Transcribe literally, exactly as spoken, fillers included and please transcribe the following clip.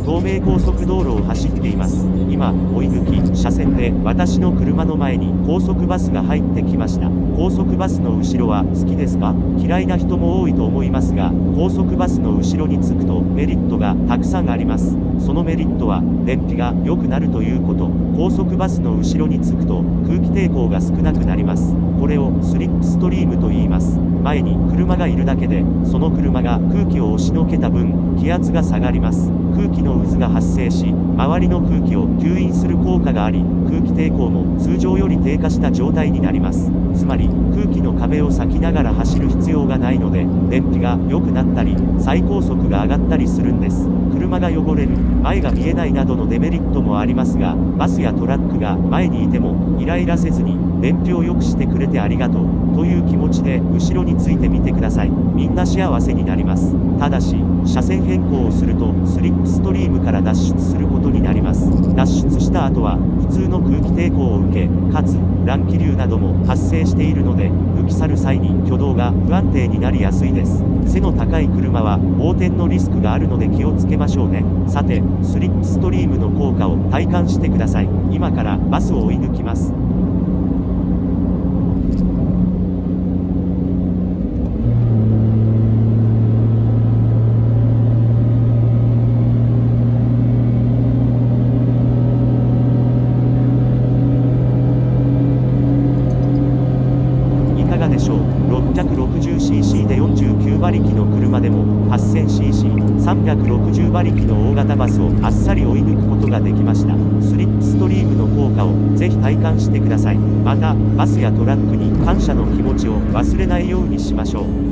東名高速道路を走っています。今、追い抜き、車線で私の車の前に高速バスが入ってきました。高速バスの後ろは好きですか？嫌いな人も多いと思いますが、高速バスの後ろにつくとメリットがたくさんあります。そのメリットは、燃費が良くなるということ。高速バスの後ろにつくと空気抵抗が少なくなります。これをスリップストリームと言います。前に車がいるだけで、その車が空気を押しのけた分、気圧が下がります。空気の渦が発生し、周りの空気を吸引する効果があり、空気抵抗も通常より低下した状態になります。つまり、空気の壁を裂きながら走る必要がないので、燃費が良くなったり、最高速が上がったりするんです。車が汚れる、前が見えないなどのデメリットもありますが、バスやトラックが前にいても、イライラせずに、燃費を良くしてくれてありがとう、という気持ちで後ろについてみてください。みんな幸せになります。ただし、車線変更をすると、スリップストリームから脱出することになります。脱出した後は、普通の空気抵抗を受け、かつ、乱気流なども発生しているので、抜き去る際に挙動が不安定になりやすいです。背の高い車は、横転のリスクがあるので気をつけましょうね。さて、スリップストリームの効果を体感してください。今からバスを追い抜きます。ろっぴゃくろくじゅうシーシー でよんじゅうきゅうばりきの車でも はっせんシーシー、さんびゃくろくじゅうばりきの大型バスをあっさり追い抜くことができました。スリップストリームの効果をぜひ体感してください。また、バスやトラックに感謝の気持ちを忘れないようにしましょう。